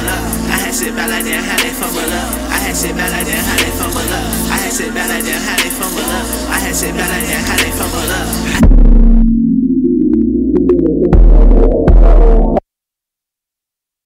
up. I had sit back like that, how they fumble up. I had sit back like that, how they fumble up. I had sit back like that, how they fumble up. I had sit back like that, how they fumble up.